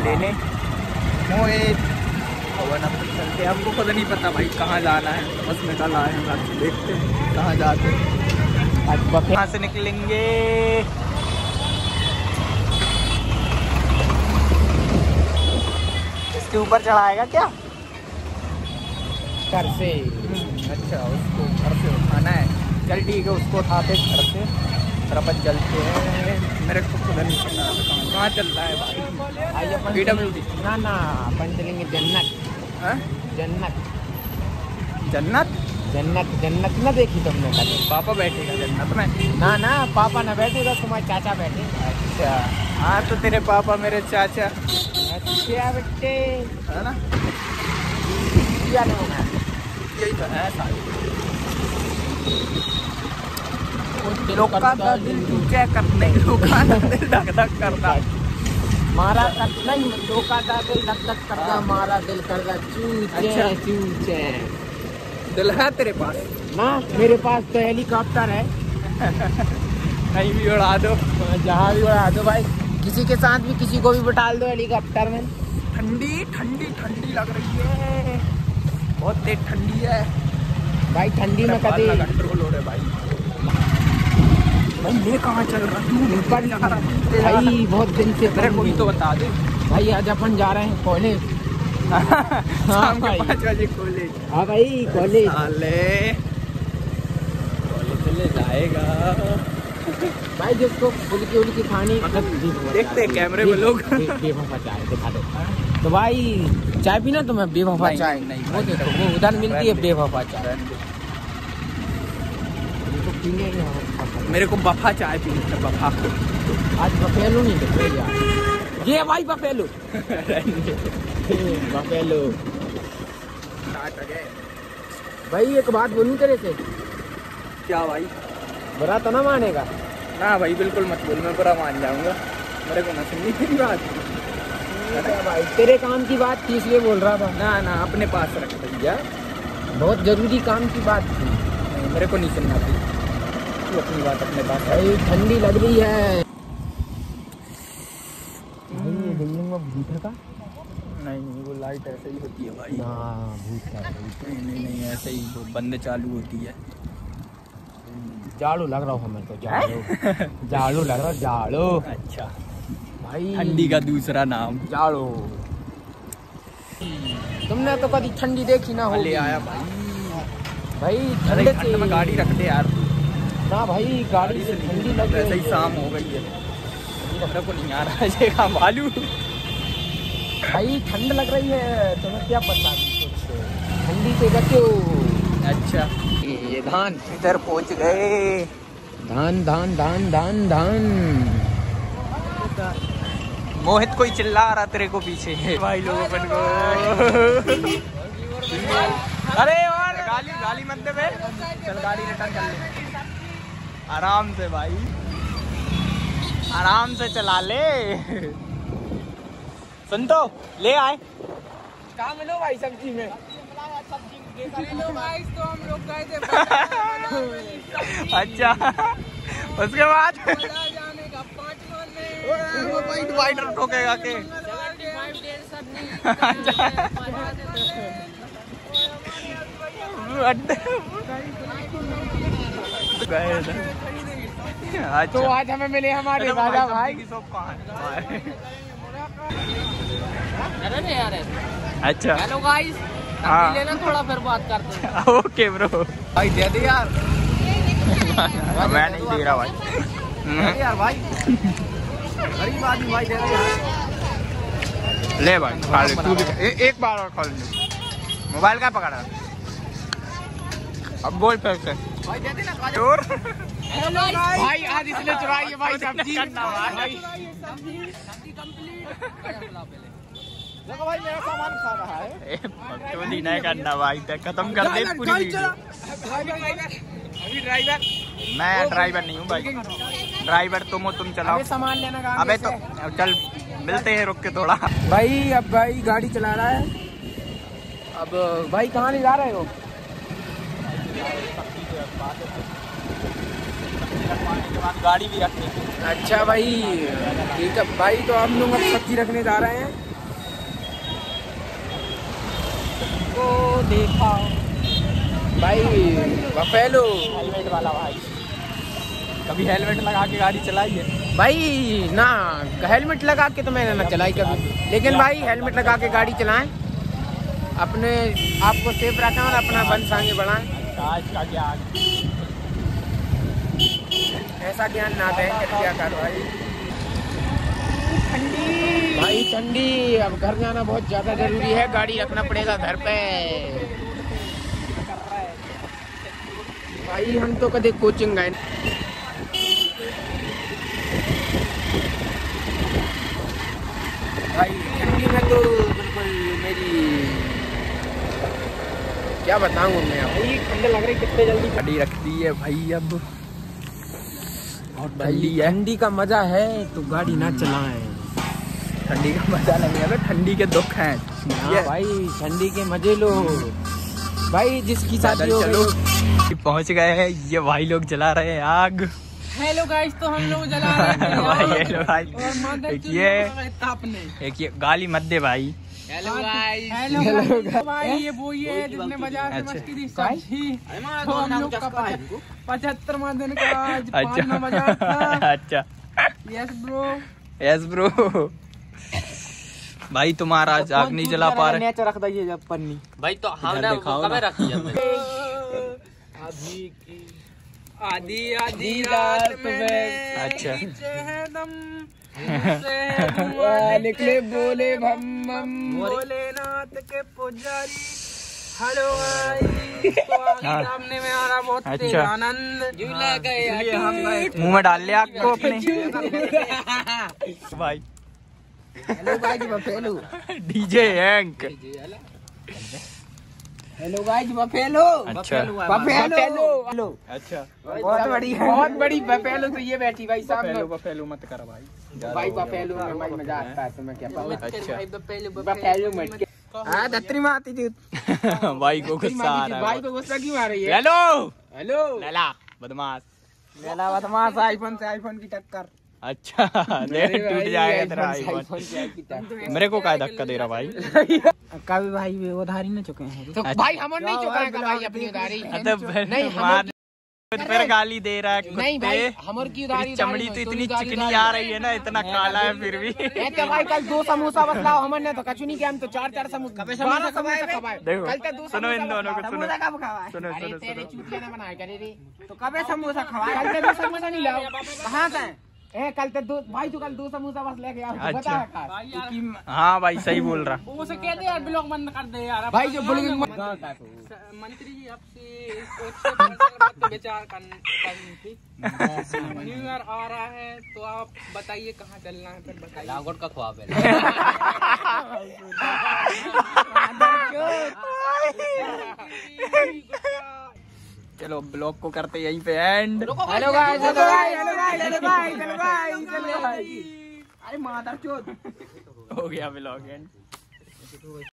लेने मोहित और अपन चलते हैं। हमको पता नहीं पता भाई कहाँ जाना है, बस में कल आए हैं, देखते हैं कहाँ जाते हैं। आज बफे कहाँ से निकलेंगे। इसके ऊपर चढ़ाएगा क्या घर से? अच्छा, उसको घर से उठाना है। चल ठीक है, उसको उठाते घर से फिर अपन चलते हैं। मेरे को खुद नहीं पता कहाँ चल रहा है भाई। आज अपन PWD ना अपन चलेंगे जन्नत। जन्नत जन्नत जन्नत जन्नत ना देखी तुमने कभी? पापा बैठेगा जन्नत में? ना पापा ना बैठेगा, तुम्हारे चाचा बैठे। अच्छा हाँ, तो तेरे पापा मेरे चाचा। अच्छा बेटे है ना, क्या नाम है? यही तो है लोका का दिल चूचे करने, लोका का दिल धक धक करता मारा करता ही, लोका का दिल धक धक करता मारा दिल करता चूचे। अच्छा चूचे दिल है तेरे पास ना? मेरे पास तो हेलीकॉप्टर है। कहीं भी उड़ा दो, जहाँ भी उड़ा दो भाई। किसी के साथ भी किसी को भी बिठा दो हेलीकॉप्टर में। ठंडी ठंडी ठंडी लग रही है, बहुत तेज ठंडी है भाई। ठंडी में कभी कंट्रोल हो रहा है भाई। ये कहाँ चल रहा है भाई? बहुत दिन से मेरे को भी तो बता दे भाई। आज अपन जा रहे हैं कॉलेज। शाम के 5 बजे कॉलेज। हाँ भाई कॉलेज चले जाएगा भाई। जिसको फुल्की उल्की खानी देखते हैं कैमरे में लोग बेवफा चाय दिखा दो। तो भाई चाय पीना तुम्हें? बेवफा चाय नहीं, वो देखो वो उधर मिलती है बेवफा चाय। मेरे को बफा चाय पीनी है, बफा। आज बफेलो नहीं तो यार, ये भाई बफेलो बफेलो भाई। एक बात बोलूं तेरे से? क्या भाई? बुरा तो ना मानेगा ना भाई? बिल्कुल मत बोल, मैं बुरा मान जाऊंगा। मेरे को ना सुननी तेरी बात भाई। तेरे काम की बात थी इसलिए बोल रहा था। ना अपने पास रख भैया, बहुत जरूरी काम की बात थी। मेरे को नहीं सुनना थी, तू अपनी बात अपने पास। भाई ठंडी लग रही है भाई। बिल्डिंग में भूत है का? नहीं वो लाइट ऐसे ही होती है भाई। भूत का नहीं ऐसे ही वो बंद चालू होती है। जाड़ू लग रहा हूँ मैं तो, जाड़ू लग रहा, जाड़ू। अच्छा भाई, ठंडी का दूसरा नाम जाड़ू। तुमने तो कभी ठंडी देखी ना हो? ले आया भाई ठंड में गाड़ी रख दे यार ना भाई। गाड़ी से ठंडी लग रही है। ऐसे ही शाम हो गई है, मेरे को नहीं आ रहा है ये काम मालूम भाई। ठंड लग रही है, तुम्हें क्या पता कुछ ठंडी से बचो। अच्छा ये धान इधर पहुंच गए। धान धान धान धान धान। मोहित कोई चिल्ला रहा तेरे को पीछे भाई लोग अपन को। अरे और गाली मत दे बे, चल गाड़ी रिटर्न कर ले आराम से भाई, आराम से चला ले। सुन तो ले आए कहाँ मिलो भाई? सब्जी में तो हम लोग गए थे। अच्छा उसके बाद वो भाई डिवाइडर ठोकेगा के। तो आज हमें मिले हमारे राजा भाई की शॉप कहाँ है? अच्छा हेलो गाइस, लेना थोड़ा फिर बात करते हैं। ओके ब्रो भाई दे दे यार। मैं नहीं दे रहा भाई यार भाई, गरीब आदमी भाई दे दे यार। ले भाई खा ले तू भी, एक बार और खा ले। मोबाइल का पकड़ा अब बोल फिर से भाई दे दे ना जोर। भाई आज इसने चुराई है भाई सब्जी। देखो भाई मेरा सामान खा रहा है। चोरी नहीं करना भाई, खत्म कर दे पूरी वीडियो। अभी ड्राइवर मैं ड्राइवर नहीं हूँ भाई, ड्राइवर तुम हो, तुम चलाओ। सामान लेना का अबे तो चल मिलते हैं, रुक के थोड़ा। भाई अब भाई गाड़ी चला रहा है। अब भाई कहाँ ले जा रहे हो? गाड़ी भी रखनी। अच्छा भाई ठीक है भाई, तो हम लोग अब सब्जी रखने जा रहे हैं। को देखा भाई बफेलो हेलमेट वाला भाई। कभी हेलमेट लगा के गाड़ी चलाई है भाई? ना, हेलमेट लगा के तो मैंने ना चलाई कभी, लेकिन भाई हेलमेट लगा के गाड़ी चलाएं, अपने आप को सेफ रखें और अपना बन सांगे बढ़ाएं। आज का ज्ञान, ऐसा ज्ञान ना दें क्या कर भाई। ठंडी भाई ठंडी, अब घर जाना बहुत ज्यादा जरूरी है, गाड़ी रखना पड़ेगा घर पे। भाई हम तो कभी कोचिंग गए भाई, ठंडी में तो बिल्कुल मेरी क्या बताऊं मैं। भाई ठंडी लग रही, कितने जल्दी गाड़ी रखती है भाई। अब बहुत ठंडी है, ठंडी का मजा है तो गाड़ी ना चलाएं। ठंडी का मजा नहीं है, ठंडी के दुख हैं। भाई ठंडी के मजे लो भाई, जिसकी शादी हो गई। पहुंच गए हैं, ये भाई लोग जला रहे हैं आग। हेलो गाइस, तो हम लोग जला रहे हैं भाई हेलो भाई, एक ये गाली मत दे भाई। हेलो गाइस, हेलो भाई, ये वो ही है जिसने बाजार से मछली दी सब्जी। तो हम लोग का 75वां दिन का आज पाना बाजार था। अच्छा यस ब्रो, यस ब्रो। भाई तुम्हारा आज आग नहीं जला पा रहे। नीचे रख दीजिए जब पन्नी भाई, तो हमने कब रखी है अभी की आधी आधी रात में। अच्छा निकले बोले भम भम, भोलेनाथ के पुजारी। हेलो सामने में आ रहा बहुत तेज आनंद। झूला गए मुंह में डाल लिया आपको अपने भाई। Hello guys, buffalo DJ Hank. Hello guys, buffalo. अच्छा बफेलो। अच्छा, बहुत बड़ी बफेलो तो ये बैठी भाई सामने। बफेलो मत कर भाई, भाई बफेलो में भाई मजा आता है, तुम्हें क्या पता। अच्छा बफेलो मत के धत्री में आती थी भाई को गुस्सा आ रहा है। भाई को गुस्सा क्यों आ रही है? हेलो हेलो लैला बदमाश, लैला बदमाश। आईफोन से आईफोन की टक्कर। अच्छा टूट जाएगा तेरा आईफोन। मेरे को क्या धक्का दे रहा भाई? कभी भाई वे उधारी न चुके हैं तो भाई हम नहीं चुकाएगा भाई अपनी उधारी। नहीं फिर गाली दे रहा है। नहीं भाई, हमर की उधारी चमड़ी तो इतनी चिकनी आ रही है ना, इतना काला है फिर भी। तो भाई कल 2 समोसा बस लाओ, हमने तो कछु नहीं किया, हम तो 4 समोसा खवाए। देखो सुनो इन दोनों को, सुनो सुनो तेरे चूतिया ने बनाया क्या रे? तो कब समोसा खवाए? कल 2 समोसा नहीं लाओ, कहाँ से कल तो 2 भाई, तू कल 2 समोसा बस लेके आओ। अच्छा हाँ भाई सही बोल रहा। उसे कहते यार ब्लॉग बंद कर दे यार भाई, जो ब्लॉगिंग मंत्री जी आपसे विचार करनी थी। न्यू ईयर आ रहा है तो आप बताइए कहाँ चलना है, फिर बताइए। लागोट का ख्वाब है। चलो ब्लॉग को करते यहीं पे एंड। हेलो गाइस, अरे माता चोद हो गया ब्लॉग एंड।